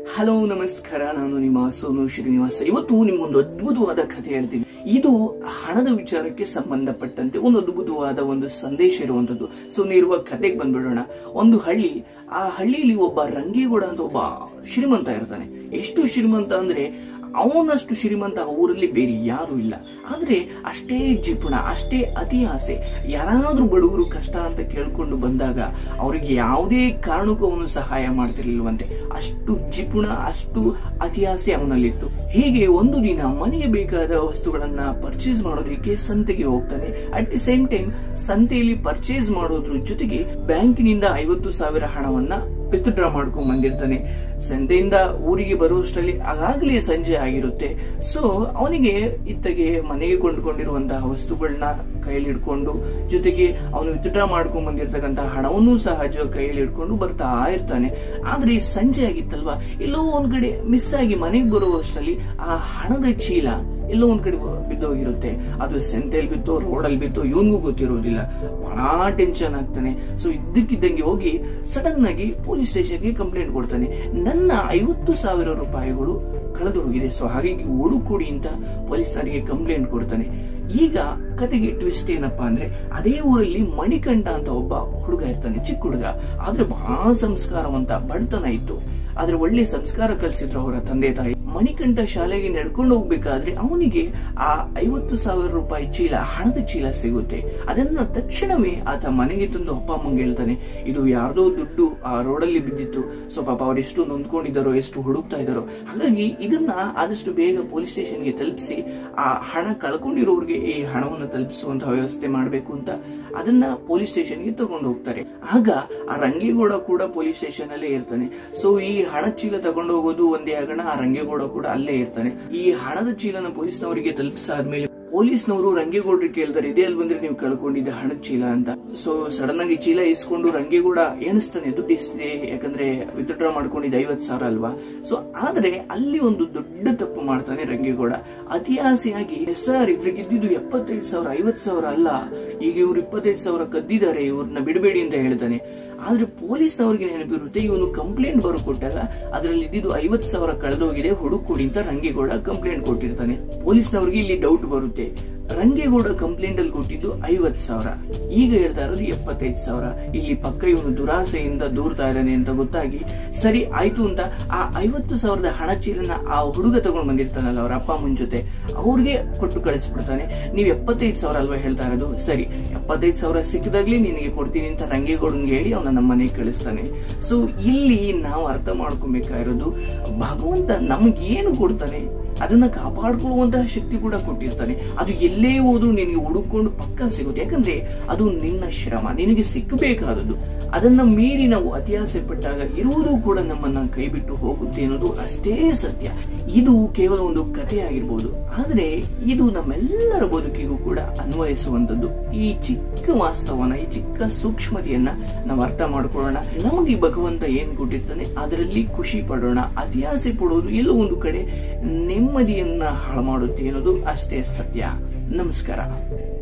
Hello ನಮಸ್ಕಾರ, ನಾನು ನಿಮ್ಮ ಸೋನು ಶ್ರೀನಿವಾಸ. ಇವತ್ತು ನಿಮ್ಗೊಂದು ಅದ್ಭುತವಾದ ಕಥೆ ಹೇಳ್ತೀನಿ. ಇದು ಹಣದ ವಿಚಾರಕ್ಕೆ ಸಂಬಂಧಪಟ್ಟಂತೆ ಒಂದು ಅದ್ಭುತವಾದ ಒಂದು ಸಂದೇಶ ಇರುವಂತದ್ದು. ಸೊ ನೀರುವ ಕತೆಗೆ ಬಂದ್ಬಿಡೋಣ. ಒಂದು ಹಳ್ಳಿ, ಆ ಹಳ್ಳಿಯಲ್ಲಿ ಒಬ್ಬ ರಂಗೇಗೌಡ ಅಂತ ಒಬ್ಬ ಶ್ರೀಮಂತ ಇರ್ತಾನೆ. ಎಷ್ಟು ಶ್ರೀಮಂತ ಅಂದ್ರೆ ಅವನಷ್ಟು ಶ್ರೀಮಂತ ಊರಲ್ಲಿ ಬೇರೆ ಯಾರು ಇಲ್ಲ. ಆದ್ರೆ ಅಷ್ಟೇ ಜಿಪುಣ, ಅಷ್ಟೇ ಅತಿ ಆಸೆ. ಯಾರಾದ್ರೂ ಬಡವರು ಕಷ್ಟ ಅಂತ ಕೇಳ್ಕೊಂಡು ಬಂದಾಗ ಅವ್ರಿಗೆ ಯಾವುದೇ ಕಾರಣಕ್ಕೂ ಅವನು ಸಹಾಯ ಮಾಡ್ತಿರ್ಲಿಲ್ವಂತೆ. ಅಷ್ಟು ಜಿಪುಣ, ಅಷ್ಟು ಅತಿ ಆಸೆ ಅವನಲ್ಲಿತ್ತು. ಹೀಗೆ ಒಂದು ದಿನ ಮನೆಗೆ ಬೇಕಾದ ವಸ್ತುಗಳನ್ನ ಪರ್ಚೇಸ್ ಮಾಡೋದಕ್ಕೆ ಸಂತೆಗೆ ಹೋಗ್ತಾನೆ. ಅಟ್ ದಿ ಸೇಮ್ ಟೈಮ್ ಸಂತೆಯಲ್ಲಿ ಪರ್ಚೇಸ್ ಮಾಡೋದ್ರ ಜೊತೆಗೆ ಬ್ಯಾಂಕಿನಿಂದ 50,000 ಹಣವನ್ನ ವಿತ್ಡ್ರಾ ಮಾಡ್ಕೊಂಡ್ ಬಂದಿರ್ತಾನೆ. ಸಂತೆಯಿಂದ ಊರಿಗೆ ಬರುವಷ್ಟರಲ್ಲಿ ಆಗಾಗಲೇ ಸಂಜೆ ಆಗಿರುತ್ತೆ. ಸೊ ಅವನಿಗೆ ಇತ್ತಗೆ ಮನೆಗೆ ಕೊಂಡ್ಕೊಂಡಿರುವಂತಹ ವಸ್ತುಗಳನ್ನ ಕೈಯಲ್ಲಿ ಹಿಡ್ಕೊಂಡು, ಜೊತೆಗೆ ಅವನು ವಿತ್ಡ್ರಾ ಮಾಡ್ಕೊಂಡ್ ಬಂದಿರ್ತಕ್ಕಂತಹ ಹಣವನ್ನೂ ಸಹ ಕೈಯಲ್ಲಿ ಹಿಡ್ಕೊಂಡು ಬರ್ತಾ ಇರ್ತಾನೆ. ಆದ್ರೆ ಸಂಜೆ ಆಗಿತ್ತಲ್ವಾ, ಎಲ್ಲೋ ಒಂದ್ ಕಡೆ ಮಿಸ್ ಆಗಿ ಮನೆಗೆ ಬರುವಷ್ಟರಲ್ಲಿ ಆ ಹಣದ ಚೀಲ ಎಲ್ಲೋ ಒಂದ್ ಕಡೆ ಬಿದ್ದೋಗಿರುತ್ತೆ. ಅದು ಸಂತೆಯಲ್ಲಿ ಬಿತ್ತೋ, ರೋಡಲ್ಲಿ ಬಿತ್ತೋ, ಇವನ್ಗೂ ಗೊತ್ತಿರೋದಿಲ್ಲ. ಬಹಳ ಟೆನ್ಷನ್ ಆಗ್ತಾನೆ. ಸೊ ಇದ್ದಕ್ಕಿದ್ದಂಗೆ ಹೋಗಿ ಸಡನ್ ಆಗಿ ಪೊಲೀಸ್ ಸ್ಟೇಷನ್ಗೆ ಕಂಪ್ಲೇಂಟ್ ಕೊಡ್ತಾನೆ. ನನ್ನ 50,000 ರೂಪಾಯಿಗಳು ಕಳೆದು ಹೋಗಿದೆ, ಸೊ ಹಾಗಾಗಿ ಹುಡುಕೊಡಿ ಅಂತ ಪೊಲೀಸರಿಗೆ ಕಂಪ್ಲೇಂಟ್ ಕೊಡ್ತಾನೆ. ಈಗ ಕತೆಗೆ ಟ್ವಿಸ್ಟ್ ಏನಪ್ಪಾ ಅಂದ್ರೆ, ಅದೇ ಊರಲ್ಲಿ ಮಣಿಕಂಠ ಅಂತ ಒಬ್ಬ ಹುಡುಗ ಇರ್ತಾನೆ, ಚಿಕ್ಕ ಹುಡುಗ. ಆದ್ರೆ ಬಹಳ ಸಂಸ್ಕಾರವಂತ, ಬಡತನ ಇತ್ತು. ಆದ್ರೆ ಒಳ್ಳೆ ಸಂಸ್ಕಾರ ಕಲಿಸಿದ್ರು ಅವರ ತಂದೆ ತಾಯಿ. ಮಣಿಕಂಠ ಶಾಲೆಗೆ ನಡ್ಕೊಂಡು ಹೋಗ್ಬೇಕಾದ್ರೆ ಅವನಿಗೆ ಆ 50,000 ರೂಪಾಯಿ ಚೀಲ, ಹಣದ ಚೀಲ ಸಿಗುತ್ತೆ. ಅದನ್ನ ತಕ್ಷಣವೇ ಆತ ಮನೆಗೆ ತಂದು ಅಪ್ಪ ಅಮ್ಮಂಗೆ ಹೇಳ್ತಾನೆ, ಇದು ಯಾರ್ದೋ ದುಡ್ಡು ಆ ರೋಡಲ್ಲಿ ಬಿದ್ದಿತ್ತು. ಸೊ ಪಾಪ ಅವ್ರು ಎಷ್ಟು ನೊಂದ್ಕೊಂಡಿದ್ದಾರೋ, ಎಷ್ಟು ಹುಡುಕ್ತಾ ಇದ್ದಾರೋ, ಹಾಗಾಗಿ ಇದನ್ನ ಆದಷ್ಟು ಬೇಗ ಪೊಲೀಸ್ ಸ್ಟೇಷನ್ಗೆ ತಲುಪಿಸಿ ಆ ಹಣ ಕಳ್ಕೊಂಡಿರೋರಿಗೆ ಈ ಹಣವನ್ನು ತಲುಪಿಸುವಂತಹ ವ್ಯವಸ್ಥೆ ಮಾಡಬೇಕು ಅಂತ ಅದನ್ನ ಪೊಲೀಸ್ ಸ್ಟೇಷನ್ಗೆ ತಗೊಂಡು ಹೋಗ್ತಾರೆ. ಆಗ ಆ ರಂಗೇಗೌಡ ಕೂಡ ಪೊಲೀಸ್ ಸ್ಟೇಷನ್ ಅಲ್ಲೇ ಇರ್ತಾನೆ. ಸೊ ಈ ಹಣ ಚೀಲ ತಗೊಂಡು ಹೋಗೋದು ಒಂದೇ ಆಗಣ, ಆ ರಂಗೇಗೌಡ ಕೂಡ ಅಲ್ಲೇ ಇರ್ತಾನೆ. ಈ ಹಣದ ಚೀಲನ ಪೊಲೀಸ್ನವರಿಗೆ ತಲುಪಿಸಾದ್ಮೇಲೆ ಪೊಲೀಸ್ನವರು ರಂಗೇಗೌಡರಿಗೆ ಕೇಳ್ತಾರೆ, ಇದೇ ಅಲ್ಲಿ ಬಂದ್ರೆ ನೀವು ಕಳ್ಕೊಂಡಿದ್ದ ಹಣದ ಚೀಲ ಅಂತ. ಸೊ ಸಡನ್ ಆಗಿ ಚೀಲ ಇಸ್ಕೊಂಡು ರಂಗೇಗೌಡ ಎಣಿಸ್ತಾನೆ, ದುಡ್ಡು ಎಷ್ಟಿದೆ, ಯಾಕಂದ್ರೆ ವಿತ್ಡ್ರಾ ಮಾಡ್ಕೊಂಡಿದ್ದ 50,000 ಅಲ್ವಾ. ಸೊ ಆದ್ರೆ ಅಲ್ಲಿ ಒಂದು ದೊಡ್ಡ ತಪ್ಪು ಮಾಡ್ತಾನೆ ರಂಗೇಗೌಡ. ಅತಿ ಆಸೆಯಾಗಿ, ಸರ್ ಇದ್ರಿಗೆ ಇದ್ದಿದ್ದು 75,000, 50,000 ಅಲ್ಲ, ಈಗ ಇವ್ರು 25,000 ಕದ್ದಿದ್ದಾರೆ, ಇವ್ರನ್ನ ಬಿಡಬೇಡಿ ಅಂತ ಹೇಳ್ತಾನೆ. ಆದ್ರೆ ಪೊಲೀಸ್ನವ್ರಿಗೆ ನೆನಪಿರುತ್ತೆ, ಇವನು ಕಂಪ್ಲೇಂಟ್ ಬರಕೊಟ್ಟಾಗ ಅದರಲ್ಲಿ ಇದ್ದಿದ್ದು 50,000 ಕಳೆದೋಗಿದೆ, ಹುಡುಕೊಡಿ ಅಂತ ರಂಗೇಗೌಡ ಕಂಪ್ಲೇಂಟ್ ಕೊಟ್ಟಿರ್ತಾನೆ. ಪೊಲೀಸ್ನವ್ರಿಗೆ ಇಲ್ಲಿ ಡೌಟ್ ಬರುತ್ತೆ, ರಂಗೇಗೌಡ ಕಂಪ್ಲೇಂಟ್ ಅಲ್ಲಿ ಕೊಟ್ಟಿದ್ದು 50,000, ಈಗ ಹೇಳ್ತಾ ಇರೋದು 75,000. ಇಲ್ಲಿ ಪಕ್ಕ ಇವನು ದುರಾಸೆಯಿಂದ ದೂರ್ತಾ ಇದ್ದಾನೆ ಅಂತ ಗೊತ್ತಾಗಿ, ಸರಿ ಆಯ್ತು ಅಂತ ಆ 50,000 ಹಣ ಚೀಲನ ಆ ಹುಡುಗ ತಗೊಂಡ್ ಬಂದಿರ್ತಾನಲ್ಲ ಅವ್ರ ಅಪ್ಪ ಅಮ್ಮನ ಜೊತೆ, ಅವ್ರಿಗೆ ಕೊಟ್ಟು ಕಳಿಸ್ಬಿಡ್ತಾನೆ. ನೀವು 75,000 ಅಲ್ವಾ ಹೇಳ್ತಾ ಇರೋದು, ಸರಿ 75,000 ಸಿಕ್ಕಿದಾಗ್ಲಿ ನಿನಗೆ ಕೊಡ್ತೀನಿ ಅಂತ ರಂಗೇಗೌಡನ್ಗೆ ಹೇಳಿ ಅವನ ನಮ್ಮ ಮನೆಗೆ ಕಳಿಸ್ತಾನೆ. ಸೊ ಇಲ್ಲಿ ನಾವು ಅರ್ಥ ಮಾಡ್ಕೊಬೇಕಾಗಿರೋದು, ಭಗವಂತ ನಮಗೇನು ಕೊಡ್ತಾನೆ ಅದನ್ನ ಕಾಪಾಡ್ಕೊಳ್ಳುವಂತಹ ಶಕ್ತಿ ಕೂಡ ಕೊಟ್ಟಿರ್ತಾನೆ. ಅದು ಎಲ್ಲೇ ಹೋದ್ರೂ ನಿನಗೆ ಹುಡುಕೊಂಡು ಪಕ್ಕ ಸಿಗುತ್ತೆ. ಯಾಕಂದ್ರೆ ಅದು ನಿನ್ನ ಶ್ರಮ, ನಿನಗೆ ಸಿಕ್ಕಬೇಕಾದದ್ದು. ಅದನ್ನ ಮೀರಿ ನಾವು ಅತಿಯಾಸೆ ಪಟ್ಟಾಗ ಇರುವುದು ಕೂಡ ನಮ್ಮನ್ನ ಕೈ ಬಿಟ್ಟು ಹೋಗುತ್ತೆ ಅನ್ನೋದು ಅಷ್ಟೇ ಸತ್ಯ. ಇದು ಕೇವಲ ಒಂದು ಕಥೆ ಆಗಿರ್ಬೋದು, ಆದ್ರೆ ಇದು ನಮ್ಮೆಲ್ಲರ ಬದುಕಿಗೂ ಕೂಡ ಅನ್ವಯಿಸುವಂತದ್ದು. ಈ ಚಿಕ್ಕ ವಾಸ್ತವನ, ಈ ಚಿಕ್ಕ ಸೂಕ್ಷ್ಮತೆಯನ್ನ ನಾವು ಅರ್ಥ ಮಾಡ್ಕೊಳ್ಳೋಣ. ನಮಗೆ ಭಗವಂತ ಏನ್ ಕೊಟ್ಟಿರ್ತಾನೆ ಅದರಲ್ಲಿ ಖುಷಿ ಪಡೋಣ. ಅತಿಯಾಸೆ ಪಡೋದು ಎಲ್ಲೋ ಒಂದು ಕಡೆ ನೆಮ್ಮದಿಯನ್ನ ಹಾಳು ಮಾಡುತ್ತೆ ಅನ್ನೋದು ಅಷ್ಟೇ ಸತ್ಯ. ನಮಸ್ಕಾರ.